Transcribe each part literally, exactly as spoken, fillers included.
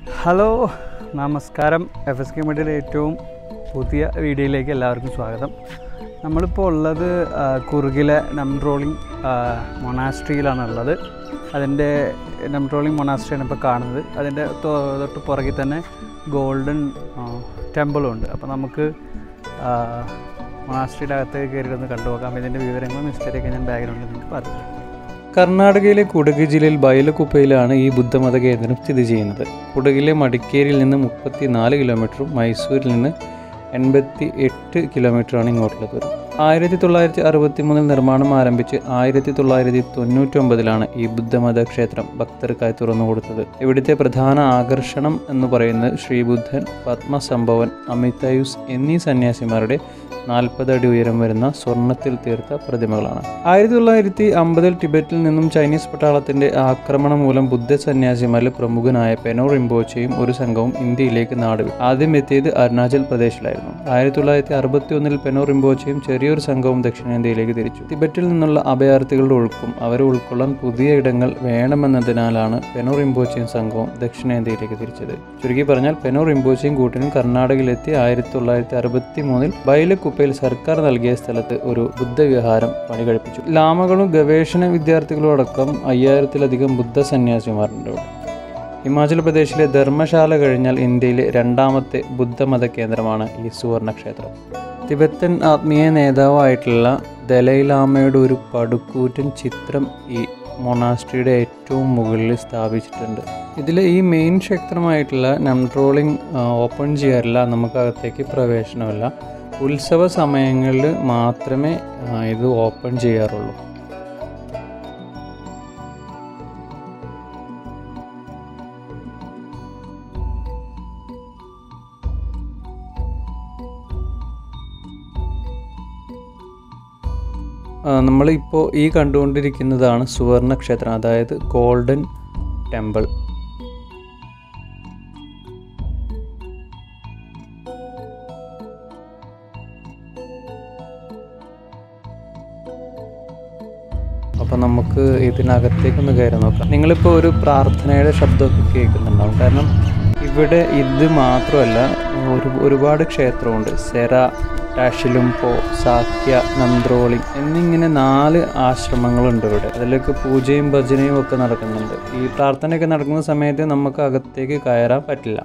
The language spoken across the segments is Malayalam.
ഹലോ നമസ്കാരം. എഫ് എസ് കെ മീഡിയയുടെ ഏറ്റവും പുതിയ വീഡിയോയിലേക്ക് എല്ലാവർക്കും സ്വാഗതം. നമ്മളിപ്പോൾ ഉള്ളത് കൂർഗിലെ നംദ്രോളിംഗ് മൊണാസ്ട്രിയിലാണുള്ളത്. അതിൻ്റെ നംദ്രോളിംഗ് മൊണാസ്ട്രിയാണ് ഇപ്പോൾ കാണുന്നത്. അതിൻ്റെ തൊട്ട് പുറകിൽ തന്നെ ഗോൾഡൻ ടെമ്പിളും ഉണ്ട്. അപ്പോൾ നമുക്ക് മൊണാസ്ട്രിയുടെ അകത്തേക്ക് കയറിയിട്ടൊന്ന് കണ്ടുപോകാം. ഇതിൻ്റെ വിവരങ്ങളും ഹിസ്റ്ററിയൊക്കെ ഞാൻ ബാക്ക്ഗ്രൗണ്ടിൽ നിങ്ങൾക്ക് പറഞ്ഞു. കർണാടകയിലെ കുടക് ജില്ലയിൽ ബൈലക്കുപ്പയിലാണ് ഈ ബുദ്ധമത കേന്ദ്രം സ്ഥിതി ചെയ്യുന്നത്. കുടകിലെ മടിക്കേരിയിൽ നിന്ന് മുപ്പത്തി നാല് കിലോമീറ്ററും മൈസൂരിൽ നിന്ന് എൺപത്തി എട്ട് കിലോമീറ്ററാണ് ഇങ്ങോട്ടുള്ള ദൂരം. ആയിരത്തി തൊള്ളായിരത്തി അറുപത്തി മൂന്നിൽ നിർമ്മാണം ആരംഭിച്ച് ആയിരത്തി തൊള്ളായിരത്തി തൊണ്ണൂറ്റി ഒമ്പതിലാണ് ഈ ബുദ്ധമത ക്ഷേത്രം ഭക്തർക്കായി തുറന്നു കൊടുത്തത്. ഇവിടുത്തെ പ്രധാന ആകർഷണം എന്ന് പറയുന്നത് ശ്രീബുദ്ധൻ, പത്മസംഭവൻ, അമിതയുസ് എന്നീ സന്യാസിമാരുടെ നാൽപ്പത് അടി ഉയരം വരുന്ന സ്വർണ്ണത്തിൽ തീർത്ത പ്രതിമകളാണ്. ആയിരത്തി തൊള്ളായിരത്തി അമ്പതിൽ ടിബറ്റിൽ നിന്നും ചൈനീസ് പട്ടാളത്തിന്റെ ആക്രമണം മൂലം ബുദ്ധ സന്യാസിമാരിൽ പ്രമുഖനായ പെനോ റിംപോച്ചയും ഒരു സംഘവും ഇന്ത്യയിലേക്ക് നാടുവിട്ടു. ആദ്യം എത്തിയത് അരുണാചൽ പ്രദേശിലായിരുന്നു. ആയിരത്തി തൊള്ളായിരത്തി അറുപത്തി ഒന്നിൽ പെനോ റിംപോച്ചയും ചെറിയൊരു സംഘവും ദക്ഷിണേന്ത്യയിലേക്ക് തിരിച്ചു. ടിബറ്റിൽ നിന്നുള്ള അഭയാർത്ഥികളുടെ ഒഴുക്കും അവരെ ഉൾക്കൊള്ളാൻ പുതിയ ഇടങ്ങൾ വേണമെന്നതിനാലാണ് പെനോ റിംപോച്ചയും സംഘവും ദക്ഷിണേന്ത്യയിലേക്ക് തിരിച്ചത്. ചുരുക്കി പറഞ്ഞാൽ പെനോ റിംപോച്ചയും കൂട്ടിനും കർണാടകയിലെത്തി ആയിരത്തി തൊള്ളായിരത്തി അറുപത്തി മൂന്നിൽ ബൈലക്കുപ്പയിൽ സർക്കാർ നൽകിയ സ്ഥലത്ത് ഒരു ബുദ്ധവിഹാരം പണി കഴിപ്പിച്ചു. ലാമകളും ഗവേഷണ വിദ്യാർത്ഥികളും അടക്കം അയ്യായിരത്തിലധികം ബുദ്ധ സന്യാസിമാരുണ്ട് ഇവിടെ. ഹിമാചൽ പ്രദേശിലെ ധർമ്മശാല കഴിഞ്ഞാൽ ഇന്ത്യയിലെ രണ്ടാമത്തെ ബുദ്ധമത കേന്ദ്രമാണ് ഈ സുവർണ ക്ഷേത്രം. തിബത്തൻ ആത്മീയ നേതാവായിട്ടുള്ള ദലൈലാമയുടെ ഒരു പടുക്കൂറ്റൻ ചിത്രം ഈ മൊണാസ്ട്രിയുടെ ഏറ്റവും മുകളിൽ സ്ഥാപിച്ചിട്ടുണ്ട്. ഇതിൽ ഈ മെയിൻ ക്ഷേത്രമായിട്ടുള്ള നംദ്രോളിംഗ് ഓപ്പൺ ചെയ്യാറില്ല, നമുക്കകത്തേക്ക് പ്രവേശനമില്ല. ഉത്സവ സമയങ്ങളിൽ മാത്രമേ ഇത് ഓപ്പൺ ചെയ്യാറുള്ളൂ. നമ്മളിപ്പോൾ ഈ കണ്ടുകൊണ്ടിരിക്കുന്നതാണ് സുവർണ ക്ഷേത്രം, അതായത് ഗോൾഡൻ ടെമ്പിൾ. അപ്പോൾ നമുക്ക് ഇതിനകത്തേക്കൊന്ന് കയറി നോക്കാം. നിങ്ങളിപ്പോൾ ഒരു പ്രാർത്ഥനയുടെ ശബ്ദമൊക്കെ കേൾക്കുന്നുണ്ടാവും. കാരണം ഇവിടെ ഇത് മാത്രമല്ല, ഒരു ഒരുപാട് ക്ഷേത്രമുണ്ട്. സെര, ടാഷിലുംപോ, സാക്യ, നംദ്രോളിംഗ് എന്നിങ്ങനെ നാല് ആശ്രമങ്ങളുണ്ട് ഇവിടെ. അതിലൊക്കെ പൂജയും ഭജനയും ഒക്കെ നടക്കുന്നുണ്ട്. ഈ പ്രാർത്ഥനയൊക്കെ നടക്കുന്ന സമയത്ത് നമുക്ക് അകത്തേക്ക് കയറാൻ പറ്റില്ല.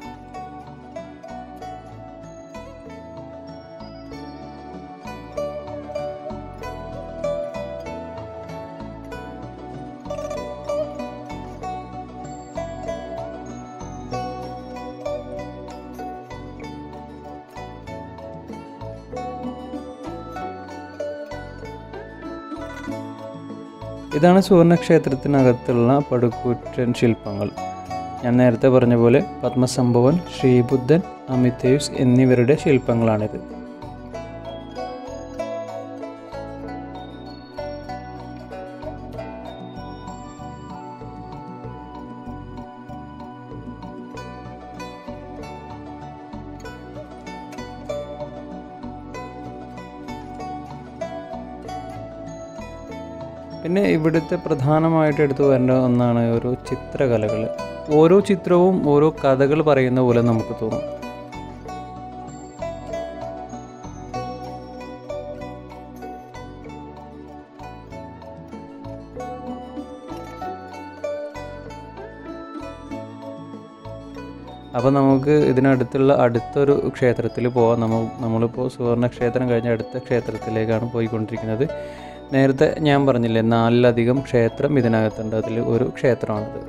ഇതാണ് സുവർണക്ഷേത്രത്തിനകത്തുള്ള പടുകൂറ്റൻ ശില്പങ്ങൾ. ഞാൻ നേരത്തെ പറഞ്ഞ പോലെ പത്മസംഭവൻ, ശ്രീബുദ്ധൻ, അമിതയുസ് എന്നിവരുടെ ശില്പങ്ങളാണിത്. പിന്നെ ഇവിടുത്തെ പ്രധാനമായിട്ട് എടുത്തു വരേണ്ട ഒന്നാണ് ഓരോ ചിത്രകലകൾ. ഓരോ ചിത്രവും ഓരോ കഥകൾ പറയുന്ന പോലെ നമുക്ക് തോന്നും. അപ്പോൾ നമുക്ക് ഇതിനടുത്തുള്ള അടുത്തൊരു ക്ഷേത്രത്തിൽ പോവാം. നമ്മൾ നമ്മളിപ്പോൾ സുവർണ ക്ഷേത്രം കഴിഞ്ഞ അടുത്ത ക്ഷേത്രത്തിലേക്കാണ് പോയിക്കൊണ്ടിരിക്കുന്നത്. നേരത്തെ ഞാൻ പറഞ്ഞില്ലേ, നാലിലധികം ക്ഷേത്രം ഇതിനകത്തുണ്ട്. അതിൽ ഒരു ക്ഷേത്രമാണിത്.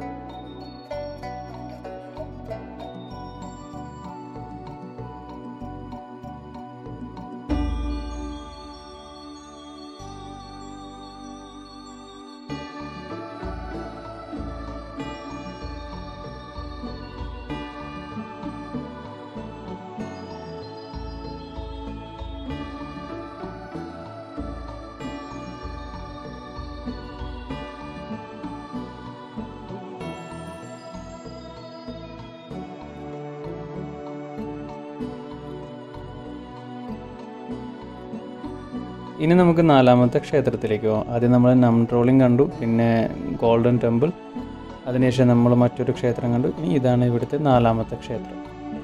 ഇനി നമുക്ക് നാലാമത്തെ ക്ഷേത്രത്തിലേക്ക് പോകാം. ആദ്യം നമ്മൾ നംദ്രോളിംഗ് കണ്ടു, പിന്നെ ഗോൾഡൻ ടെമ്പിൾ, അതിനുശേഷം നമ്മൾ മറ്റൊരു ക്ഷേത്രം കണ്ടു. ഇനി ഇതാണ് ഇവിടുത്തെ നാലാമത്തെ ക്ഷേത്രം.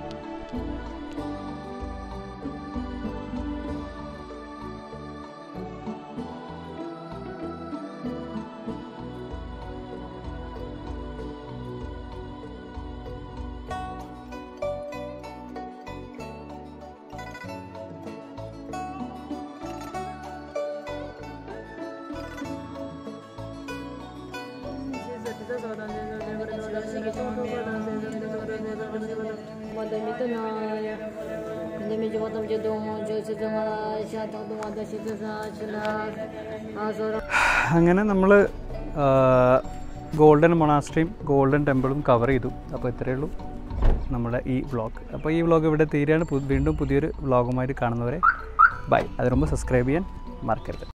അങ്ങനെ നമ്മൾ ഗോൾഡൻ മൊണാസ്ട്രിയും ഗോൾഡൻ ടെമ്പിളും കവർ ചെയ്തു. അപ്പോൾ ഇത്രയേ ഉള്ളൂ നമ്മുടെ ഈ വ്ളോഗ്. അപ്പോൾ ഈ വ്ളോഗ് ഇവിടെ തീരെയാണ്. വീണ്ടും പുതിയൊരു വ്ളോഗുമായിട്ട് കാണുന്നവരെ ബൈ. അതിന് മുമ്പ് സബ്സ്ക്രൈബ് ചെയ്യാൻ മറക്കരുത്.